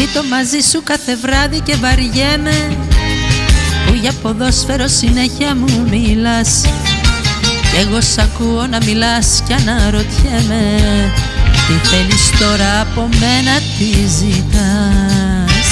κοιτώ μαζί σου κάθε βράδυ και βαριέμαι που για ποδόσφαιρο συνέχεια μου μιλάς κι εγώ σ' ακούω να μιλάς κι αναρωτιέμαι τι θέλεις τώρα από μένα, τι ζητάς.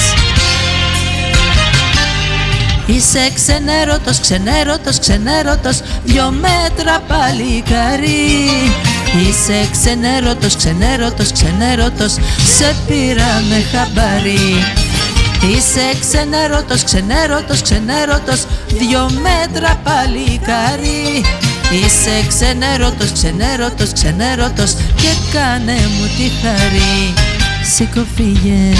Είσαι ξενέρωτος, ξενέρωτος, ξενέρωτος, 2 μέτρα παλικάρι. Είσαι ξενέρωτος, ξενέρωτος, ξενέρωτος, σε πήρα με χαμπάρι. Είσαι ξενέρωτος, ξενέρωτος, ξενέρωτος, 2 μέτρα παλικάρι. Είσαι ξενέρωτος, ξενέρωτος, ξενέρωτος και κάνε μου τη χαρή. Σήκω φύγε.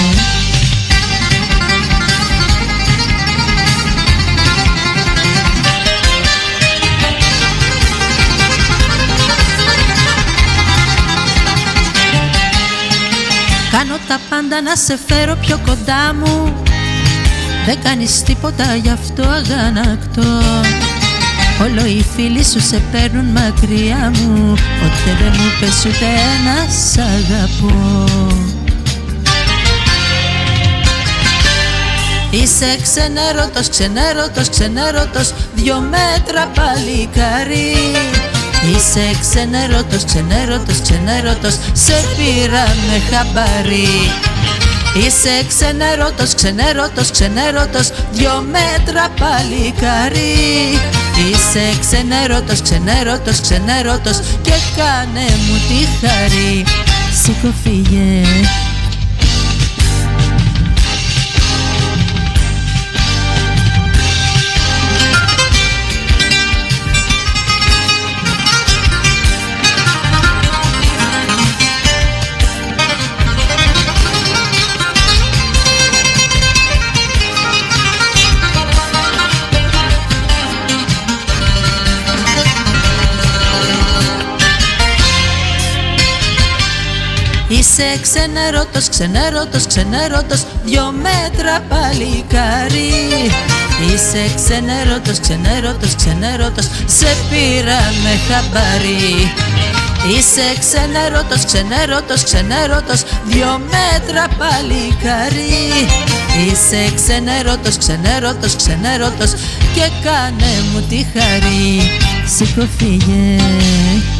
Κάνω τα πάντα να σε φέρω πιο κοντά μου. Δεν κάνεις τίποτα γι' αυτό αγανακτώ. Όλο οι φίλοι σου σε παίρνουν μακριά μου. Ποτέ δεν μου πες ούτε ένα σ' αγαπώ. Είσαι ξενέρωτος, ξενέρωτος, ξενέρωτος, 2 μέτρα παλικάρι. Είσαι ξενέρωτος, ξενέρωτος, ξενέρωτος, σε πήρα με χαμπάρι. Είσαι ξενέρωτος, ξενέρωτος, ξενέρωτος, 2 μέτρα παλικάρι. Είσαι ξενέρωτος, ξενέρωτος, ξενέρωτος και κάνε μου τη χαρή. Σήκω φύγε. Είσαι ξενέρωτος, ξενέρωτος, ξενέρωτος, 2 μέτρα παλικάρι. Είσαι ξενέρωτος, ξενέρωτος, ξενέρωτος, σε πήρα με χαμπάρι. Είσαι ξενέρωτος, ξενέρωτος, ξενέρωτος, 2 μέτρα παλικάρι. Είσαι ξενέρωτος, ξενέρωτος, ξενέρωτος και κάνε μου τη χαρή. Σήκω φύγε.